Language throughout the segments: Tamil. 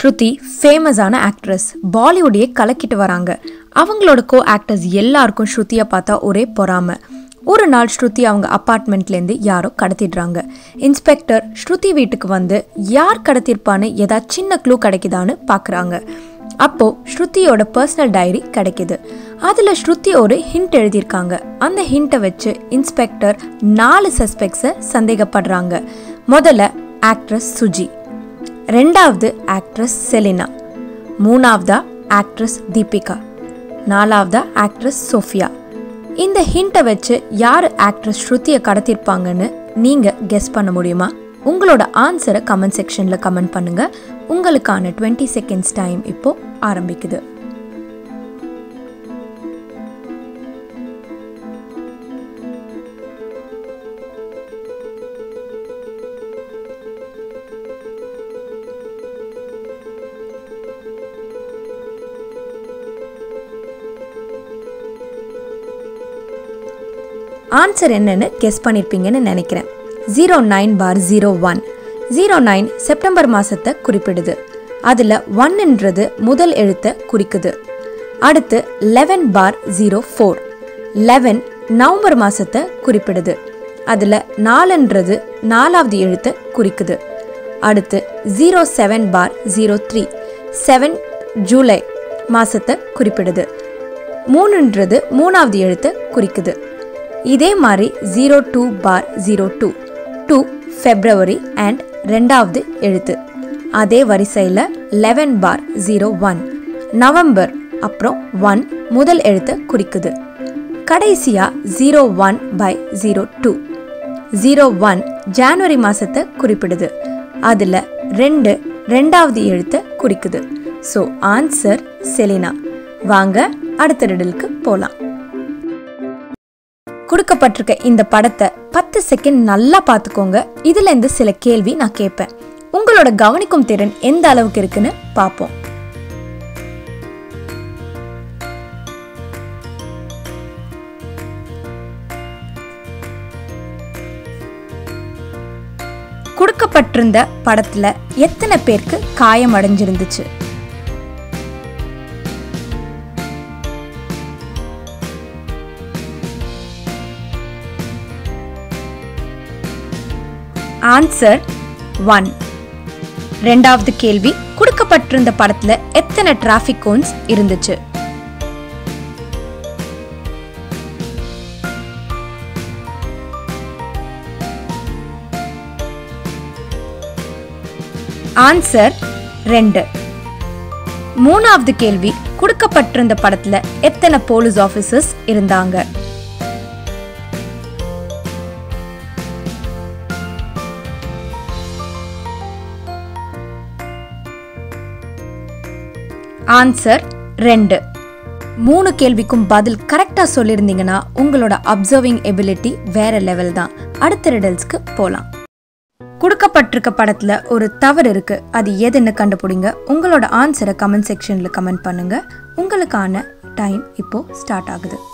ஸ்ருதி ஃபேமஸான ஆக்ட்ரஸ், பாலிவுட்டையே கலக்கிட்டு வராங்க. அவங்களோட கோ ஆக்டர்ஸ் எல்லாருக்கும் ஸ்ருதியை பார்த்தா ஒரே பொறாமை. ஒரு நாள் ஸ்ருதி அவங்க அப்பார்ட்மெண்ட்லேருந்து யாரோ கடத்திடுறாங்க. இன்ஸ்பெக்டர் ஸ்ருதி வீட்டுக்கு வந்து யார் கடத்திருப்பான்னு ஏதாவது சின்ன க்ளூ கிடைக்குதான்னு பார்க்குறாங்க. அப்போது ஸ்ருதியோட பர்சனல் டைரி கிடைக்கிது. அதில் ஸ்ருதி ஒரு ஹிண்ட் எழுதியிருக்காங்க. அந்த ஹிண்ட்டை வச்சு இன்ஸ்பெக்டர் 4 சஸ்பெக்ட்ஸை சந்தேகப்படுறாங்க. முதல்ல ஆக்ட்ரஸ் சுஜி, ரெண்டாவது ஆக்ட்ரஸ் செலினா, மூணாவதா ஆக்ட்ரஸ் தீபிகா, நாலாவதா ஆக்ட்ரஸ் சோஃபியா. இந்த ஹிண்ட்டை வச்சு யார் ஆக்ட்ரஸ் ஸ்ருதியை கடத்திருப்பாங்கன்னு நீங்கள் கெஸ் பண்ண முடியுமா? உங்களோட ஆன்சரை கமெண்ட் செக்ஷனில் கமெண்ட் பண்ணுங்கள். உங்களுக்கான 20 செகண்ட்ஸ் டைம் இப்போ ஆரம்பிக்குது. ஆன்சர் என்னன்னு கெஸ் பண்ணியிருப்பீங்கன்னு நினைக்கிறேன். 09/01. 09 செப்டம்பர் மாதத்தை குறிப்பிடுது. அதில் 1ன்றது முதல் எழுத்தை குறிக்குது. அடுத்து 11/04. 11 நவம்பர் மாதத்தை குறிப்பிடுது. அதில் 4ன்றது 4வது எழுத்தை குறிக்குது. அடுத்து 07/03. 7 ஜூலை மாதத்தை குறிப்பிடுது. 3ன்றது 3வது எழுத்தை குறிக்குது. இதே மாதிரி 02/02. 2 ஃபெப்ரவரி அண்ட் 2வது எழுத்து. அதே வரிசையில் 11/01 நவம்பர், அப்புறம் 1 முதல் எழுத்தை குறிக்குது. கடைசியாக 01/02. 01 ஜனவரி மாதத்தை குறிப்பிடுது. அதில் 2 2வது எழுத்தை குறிக்குது. So answer Selena. வாங்க அடுத்த ரிடலுக்கு போகலாம். கொடுக்கப்பட்டிருக்க இந்த படத்தை 10 செகண்ட் நல்லா பார்த்துக்கோங்க. இதுலேருந்து சில கேள்வி நான் கேட்பேன். உங்களோட கவனிக்கும் திறன் எந்த அளவுக்கு இருக்குன்னு பார்ப்போம். கொடுக்கப்பட்டிருந்த படத்துல எத்தனை பேருக்கு காயம் அடைஞ்சிருந்துச்சு? ஆன்சர் 1. ரெண்டாவது கேள்வி, கொடுக்கப்பட்டிருந்த படத்துல எத்தனை டிராஃபிக் கோன்ஸ் இருந்துச்சு? ஆன்சர் 2. மூணாவது கேள்வி, கொடுக்கப்பட்டிருந்த படத்துல எத்தனை போலீஸ் ஆபீசர்ஸ் இருந்தாங்க? ஆன்சர் 2. 3 கேள்விக்கும் பதில் கரெக்டா சொல்லியிருந்தீங்கன்னா உங்களோட அப்சர்விங் எபிலிட்டி வேற லெவல் தான். அடுத்த ரிடல்ஸ்க்கு போலாம். கொடுக்கப்பட்டிருக்க படத்துல ஒரு தவறு இருக்கு, அது எதுன்னு கண்டுபிடிங்க. உங்களோட ஆன்சரை கமெண்ட் செக்ஷன்ல கமெண்ட் பண்ணுங்க. உங்களுக்கான டைம் இப்போ ஸ்டார்ட் ஆகுது.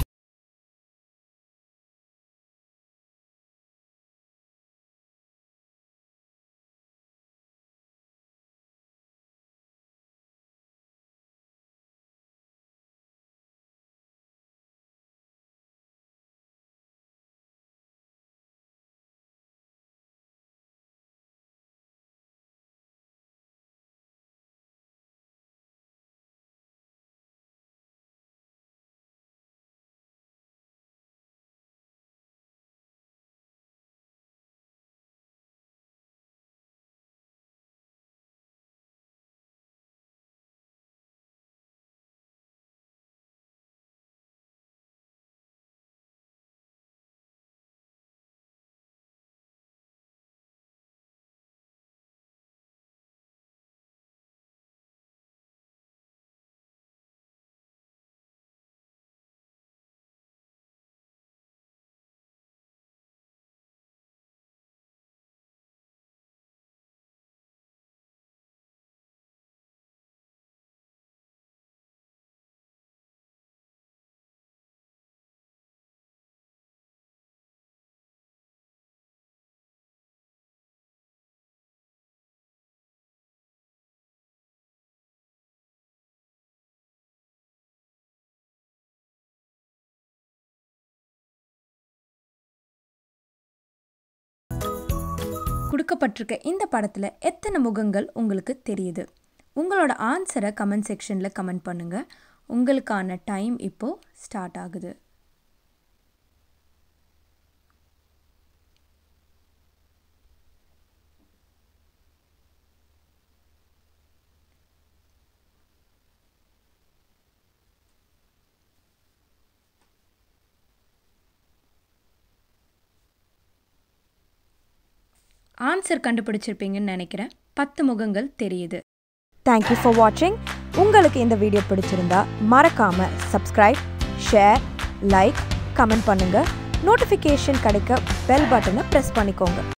கொடுக்கப்பட்டிருக்க இந்த படத்தில் எத்தனை முகங்கள் உங்களுக்கு தெரியுது? உங்களோட ஆன்சரை கமெண்ட் செக்ஷனில் கமெண்ட் பண்ணுங்கள். உங்களுக்கான டைம் இப்போது ஸ்டார்ட் ஆகுது. ஆன்சர் கண்டுபிடிச்சிருப்பீங்கன்னு நினைக்கிறேன். 10 முகங்கள் தெரியுது. தேங்க்யூ ஃபார் வாட்சிங். உங்களுக்கு இந்த வீடியோ பிடிச்சிருந்தா மறக்காமல் சப்ஸ்கிரைப், ஷேர், லைக், கமெண்ட் பண்ணுங்கள். நோட்டிஃபிகேஷன் கிடைக்க பெல் பட்டனை ப்ரெஸ் பண்ணிக்கோங்க.